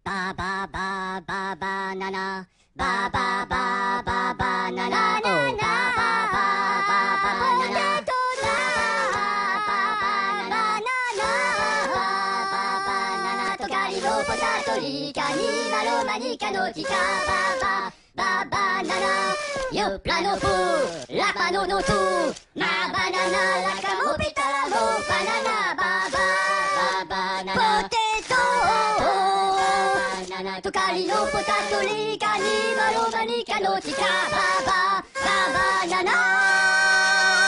バババババナナバババババナナバババババナナポテトだババナナとガリのポタトリカニマロマニカのキカババババナナヨプラノプラパノノトマバナナラカモピタラモバナナバババナナポテトバナナとカリのポタトリカニマロマニカのキカバババナナ